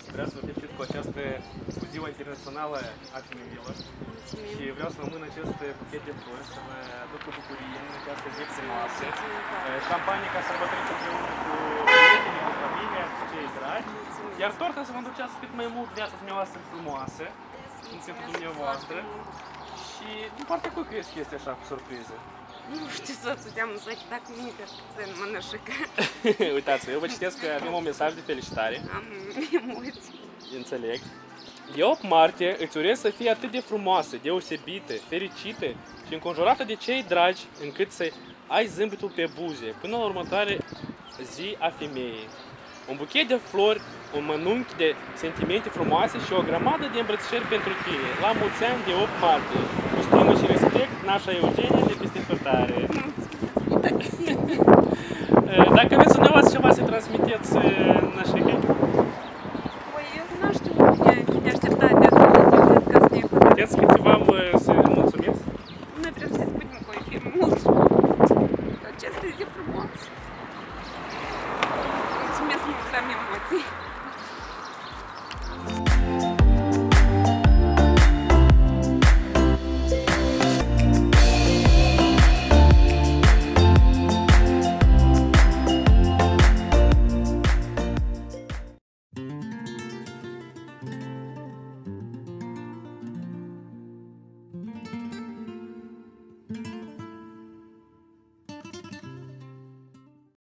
Vreau să vă felicit cu această cu Ziua Internațională a Femeilor și vreau să rămân acest buchet de flori să vă aduc cu bucurie în această zi frumoasă. Șampanie ca sărbătoriți împreună cu prietenii, cu familia, cu cei dragi. Iar torta să vă înducească cât mai mult viața dumneavoastră frumoasă în centrul dumneavoastră. Și din partea cui crezi că este așa cu surpriză? Nu știu să te-am înțeleg, dacă mică, să mă nășică. Uitați-vă, eu vă citesc că avem un mesaj de felicitare. Am emoții. Înțeleg. De 8 martie îți urez să fii atât de frumoasă, deosebită, fericită și înconjurată de cei dragi încât să ai zâmbetul pe buze până la următoare zi a femeii. Un buchet de flori, un mănunchi de sentimente frumoase și o grămadă de îmbrățișări pentru tine. La mulți ani de 8 martie. Cu stimă și respect, nașa Eugenie de peste hotare. Dacă aveți dumneavoastră ceva să transmiteți nașei? Păi, eu nu știu de așteptat de asta, eu cred că asta e hotărât. Puteți câteva să mulțumiți? Noi vrem să-i spunem că o iubim mult. Această zi frumoasă. Mulțumesc mult, am emoții.